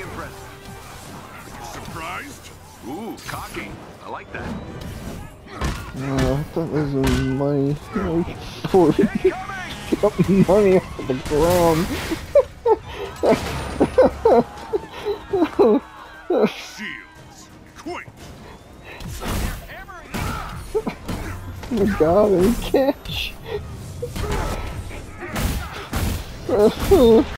Pretty impressive. Surprised? Ooh, cocky. I like that. I thought this was money. Like, for got money off the ground. Shields. Quick. Oh my god, I catch.